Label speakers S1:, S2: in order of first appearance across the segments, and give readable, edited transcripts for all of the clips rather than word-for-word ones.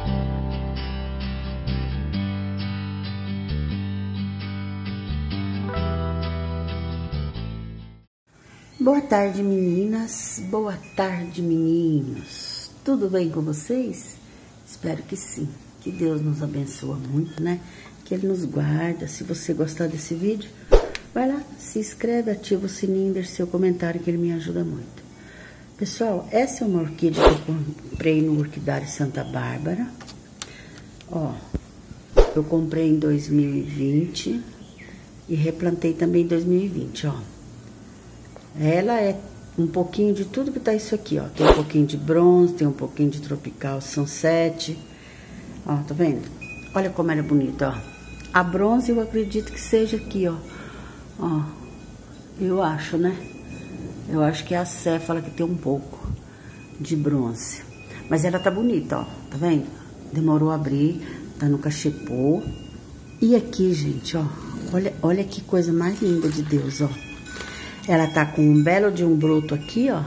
S1: Boa tarde, meninas. Boa tarde, meninos. Tudo bem com vocês? Espero que sim. Que Deus nos abençoa muito, né? Que Ele nos guarda. Se você gostar desse vídeo, vai lá, se inscreve, ativa o sininho, deixa seu comentário que ele me ajuda muito. Pessoal, essa é uma orquídea que eu comprei no Orquidário Santa Bárbara. Ó, eu comprei em 2020 e replantei também em 2020, ó. Ela é um pouquinho de tudo que tá isso aqui, ó. Tem um pouquinho de bronze, tem um pouquinho de tropical sunset. Ó, tá vendo? Olha como ela é bonita, ó. A bronze eu acredito que seja aqui, ó. Ó, eu acho, né? Eu acho que é a céfala que tem um pouco de bronze. Mas ela tá bonita, ó. Tá vendo? Demorou a abrir, tá no cachepô. E aqui, gente, ó. Olha que coisa mais linda de Deus, ó. Ela tá com um belo de um broto aqui, ó.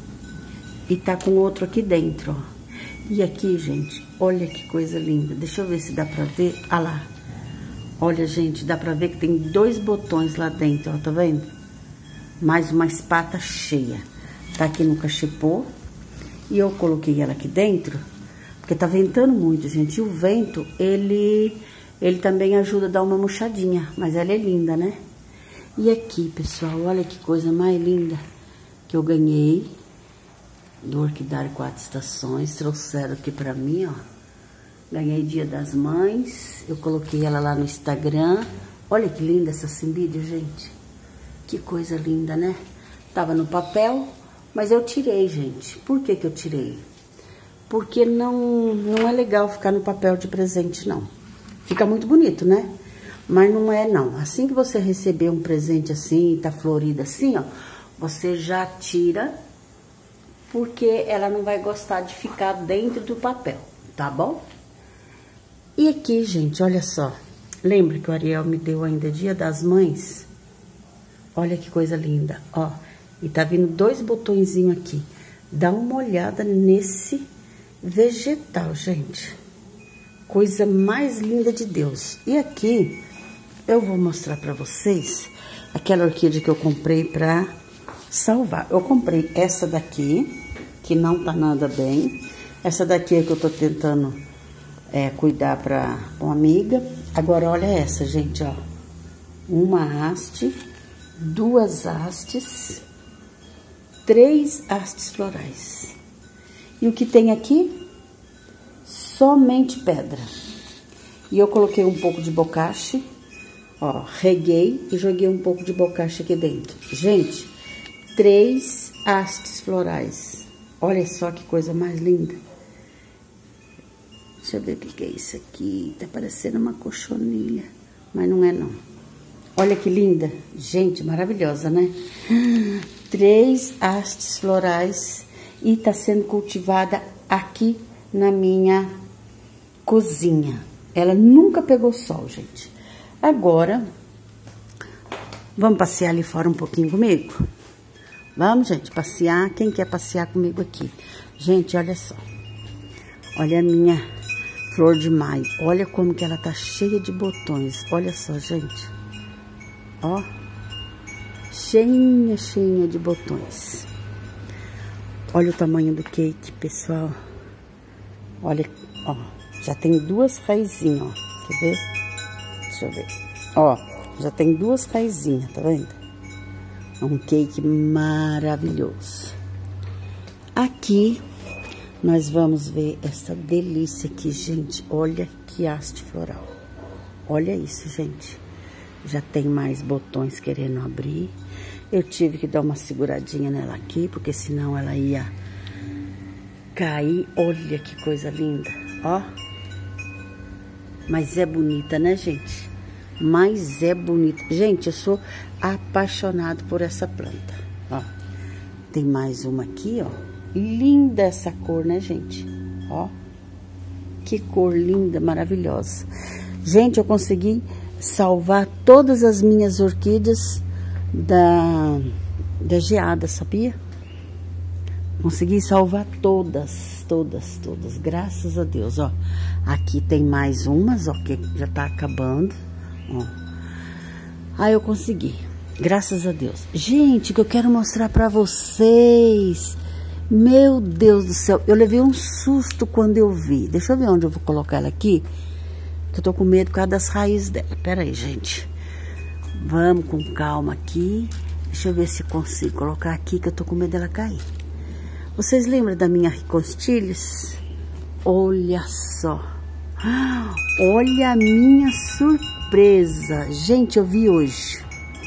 S1: E tá com outro aqui dentro, ó. E aqui, gente, olha que coisa linda. Deixa eu ver se dá pra ver. Ah lá. Olha, gente, dá pra ver que tem 2 botões lá dentro, ó. Tá vendo? Mais uma espata cheia. Tá aqui no cachepô. E eu coloquei ela aqui dentro, porque tá ventando muito, gente. E o vento, ele também ajuda a dar uma murchadinha. Mas ela é linda, né? E aqui, pessoal, olha que coisa mais linda que eu ganhei do Orquidário 4 Estações. Trouxeram aqui pra mim, ó. Ganhei Dia das Mães. Eu coloquei ela lá no Instagram. Olha que linda essa cimbidia, gente. Que coisa linda, né? Tava no papel, mas eu tirei, gente. Por que que eu tirei? Porque não é legal ficar no papel de presente, não. Fica muito bonito, né? Mas não é, não. Assim que você receber um presente assim, tá florida assim, ó, você já tira, porque ela não vai gostar de ficar dentro do papel, tá bom? E aqui, gente, olha só. Lembra que o Ariel me deu ainda Dia das Mães? Olha que coisa linda, ó. E tá vindo 2 botõezinhos aqui. Dá uma olhada nesse vegetal, gente. Coisa mais linda de Deus. E aqui eu vou mostrar pra vocês aquela orquídea que eu comprei pra salvar. Eu comprei essa daqui, que não tá nada bem. Essa daqui é que eu tô tentando cuidar pra uma amiga. Agora, olha essa, gente, ó. Uma haste, 2 hastes, 3 hastes florais. E o que tem aqui? Somente pedra. E eu coloquei um pouco de bocache. Ó, reguei e joguei um pouco de bocache aqui dentro. Gente, 3 hastes florais. Olha só que coisa mais linda. Deixa eu ver o que é isso aqui. Tá parecendo uma cochonilha, mas não é, não. Olha que linda. Gente, maravilhosa, né? 3 hastes florais e tá sendo cultivada aqui na minha cozinha. Ela nunca pegou sol, gente. Agora, vamos passear ali fora um pouquinho comigo? Vamos, gente, passear. Quem quer passear comigo aqui? Gente, olha só. Olha a minha flor de maio. Olha como que ela tá cheia de botões. Olha só, gente. Ó. Cheinha, cheinha de botões. Olha o tamanho do cake, pessoal. Olha, ó. Já tem 2 raizinhas, ó. Quer ver? Deixa eu ver. Ó, já tem 2 raizinhas, tá vendo? É um cake maravilhoso. Aqui, nós vamos ver essa delícia aqui, gente. Olha que haste floral. Olha isso, gente. Já tem mais botões querendo abrir. Eu tive que dar uma seguradinha nela aqui, porque senão ela ia cair. Olha que coisa linda, ó. Mas é bonita, né, gente? Mas é bonita. Gente, eu sou apaixonada por essa planta. Ó, tem mais uma aqui, ó. Linda essa cor, né, gente? Ó, que cor linda, maravilhosa. Gente, eu consegui salvar todas as minhas orquídeas da geada, sabia? Consegui salvar todas, graças a Deus, ó. Aqui tem mais umas, ó, que já tá acabando, ó. Aí eu consegui, graças a Deus. Gente, que eu quero mostrar pra vocês. Meu Deus do céu, eu levei um susto quando eu vi. Deixa eu ver onde eu vou colocar ela aqui, que eu tô com medo por causa das raízes dela. Pera aí, gente. Vamos com calma aqui. Deixa eu ver se consigo colocar aqui, que eu tô com medo dela cair. Vocês lembram da minha riconstilis? Olha só. Olha a minha surpresa. Gente, eu vi hoje.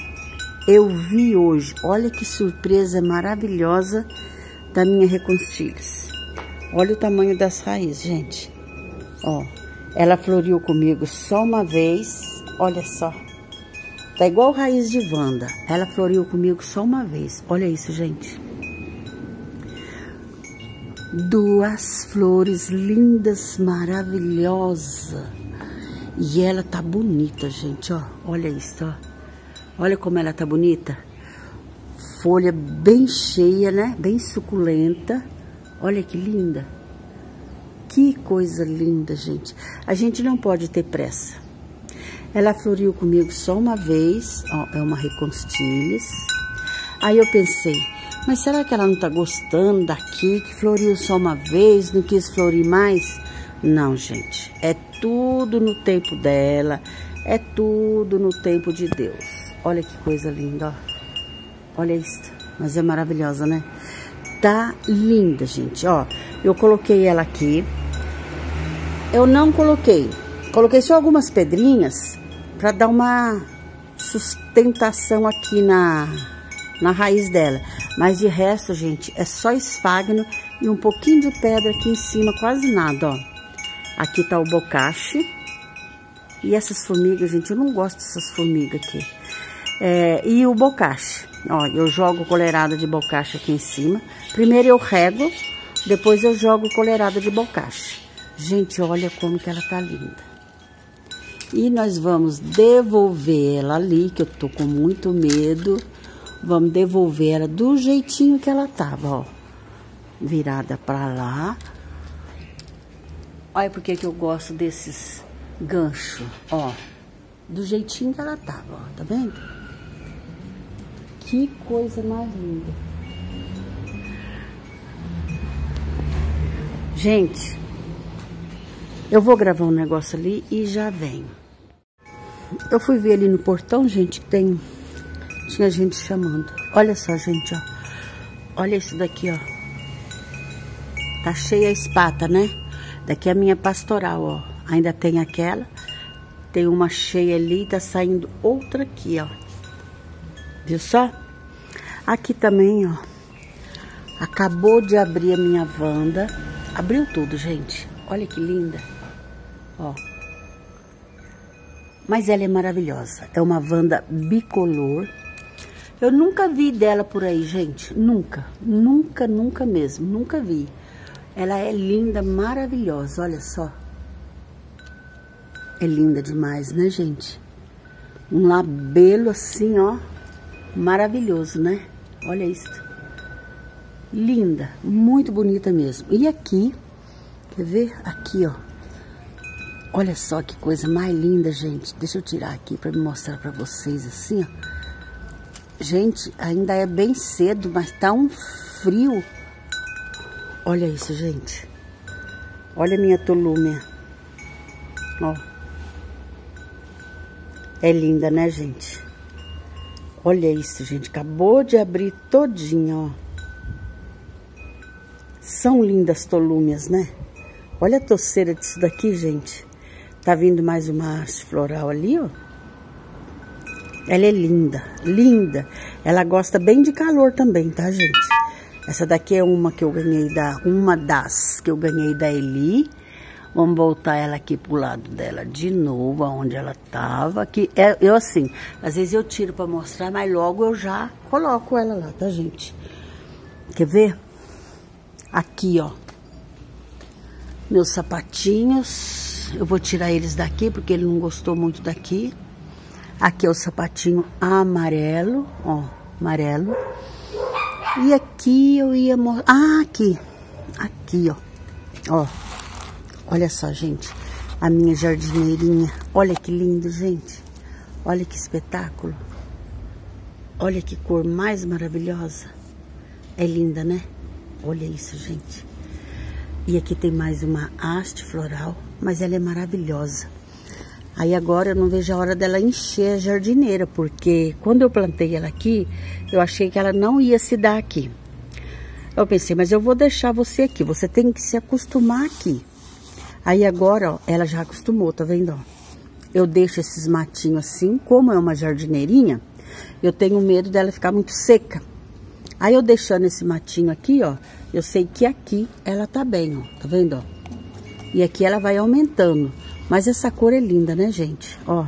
S1: Olha que surpresa maravilhosa da minha riconstilis. Olha o tamanho das raízes, gente. Ó, ela floriu comigo só uma vez. Olha só. Tá igual raiz de Wanda. Ela floriu comigo só uma vez. Olha isso, gente. Duas flores lindas, maravilhosas. E ela tá bonita, gente, ó. Olha isso, ó. Olha como ela tá bonita. Folha bem cheia, né? Bem suculenta. Olha que linda. Que coisa linda, gente. A gente não pode ter pressa. Ela floriu comigo só uma vez. Ó, é uma riconstilis. Aí eu pensei, mas será que ela não tá gostando daqui, que floriu só uma vez, não quis florir mais? Não, gente, é tudo no tempo dela, é tudo no tempo de Deus. Olha que coisa linda, ó. Olha isso, mas é maravilhosa, né? Tá linda, gente, ó. Eu coloquei ela aqui. Eu não coloquei só algumas pedrinhas pra dar uma sustentação aqui na raiz dela. Mas de resto, gente, é só esfagno e um pouquinho de pedra aqui em cima, quase nada, ó. Aqui tá o bocache. E essas formigas, gente, eu não gosto dessas formigas aqui. E o bocache. Ó, eu jogo colherada de bocache aqui em cima. Primeiro eu rego, depois eu jogo colherada de bocache. Gente, olha como que ela tá linda. E nós vamos devolver ela ali, que eu tô com muito medo. Vamos devolver ela do jeitinho que ela tava, ó. Virada pra lá. Olha porque que eu gosto desses ganchos, ó. Do jeitinho que ela tava, ó. Tá vendo? Que coisa mais linda. Gente, eu vou gravar um negócio ali e já venho. Eu fui ver ali no portão, gente, que tinha gente chamando. Olha só, gente, ó. Olha isso daqui, ó. Tá cheia a espata, né? Daqui é a minha pastoral, ó. Ainda tem aquela. Tem uma cheia ali, tá saindo outra aqui, ó. Viu só? Aqui também, ó. Acabou de abrir a minha Wanda. Abriu tudo, gente. Olha que linda. Ó. Mas ela é maravilhosa. É uma Wanda bicolor. Eu nunca vi dela por aí, gente. Nunca. Nunca, nunca mesmo. Nunca vi. Ela é linda, maravilhosa. Olha só. É linda demais, né, gente? Um labelo assim, ó. Maravilhoso, né? Olha isso. Linda. Muito bonita mesmo. E aqui, quer ver? Aqui, ó. Olha só que coisa mais linda, gente. Deixa eu tirar aqui pra me mostrar pra vocês assim, ó. Gente, ainda é bem cedo, mas tá um frio. Olha isso, gente. Olha a minha tolúmia. Ó. É linda, né, gente? Olha isso, gente. Acabou de abrir todinha, ó. São lindas tolúmias, né? Olha a toceira disso daqui, gente. Tá vindo mais uma haste floral ali, ó. Ela é linda, linda. Ela gosta bem de calor também, tá, gente? Essa daqui é uma que eu ganhei uma das que eu ganhei da Eli. Vamos voltar ela aqui pro lado dela de novo, aonde ela tava. Que eu assim, às vezes eu tiro pra mostrar, mas logo eu já coloco ela lá, tá, gente? Quer ver? Aqui, ó. Meus sapatinhos. Eu vou tirar eles daqui, porque ele não gostou muito daqui. Aqui é o sapatinho amarelo, ó, amarelo. E aqui eu ia mostrar... Ah, aqui, ó. Ó, olha só, gente. A minha jardineirinha. Olha que lindo, gente. Olha que espetáculo. Olha que cor mais maravilhosa. É linda, né? Olha isso, gente. E aqui tem mais uma haste floral, mas ela é maravilhosa. Aí agora eu não vejo a hora dela encher a jardineira, porque quando eu plantei ela aqui, eu achei que ela não ia se dar aqui. Eu pensei, mas eu vou deixar você aqui, você tem que se acostumar aqui. Aí agora, ó, ela já acostumou, tá vendo, ó? Eu deixo esses matinhos assim, como é uma jardineirinha, eu tenho medo dela ficar muito seca. Aí eu deixando esse matinho aqui, ó, eu sei que aqui ela tá bem, ó, tá vendo, ó? E aqui ela vai aumentando. Mas essa cor é linda, né, gente? Ó,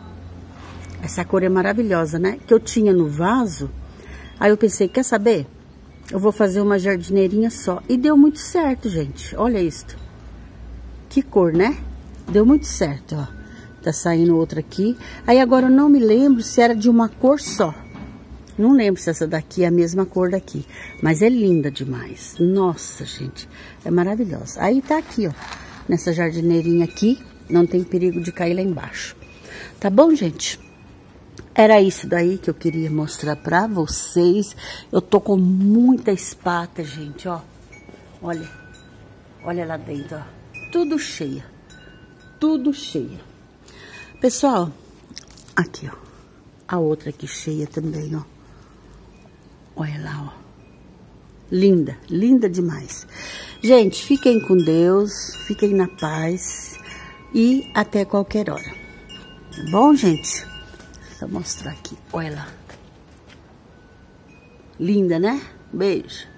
S1: essa cor é maravilhosa, né? Que eu tinha no vaso, aí eu pensei, quer saber? Eu vou fazer uma jardineirinha só. E deu muito certo, gente. Olha isso. Que cor, né? Deu muito certo, ó. Tá saindo outra aqui. Aí agora eu não me lembro se era de uma cor só. Não lembro se essa daqui é a mesma cor daqui. Mas é linda demais. Nossa, gente. É maravilhosa. Aí tá aqui, ó. Nessa jardineirinha aqui. Não tem perigo de cair lá embaixo. Tá bom, gente? Era isso daí que eu queria mostrar pra vocês. Eu tô com muita espata, gente, ó. Olha. Olha lá dentro, ó. Tudo cheia. Tudo cheia. Pessoal, aqui, ó. A outra aqui cheia também, ó. Olha lá, ó. Linda, linda demais. Gente, fiquem com Deus. Fiquem na paz. E até qualquer hora. Tá bom, gente? Deixa eu mostrar aqui. Olha lá. Linda, né? Beijo.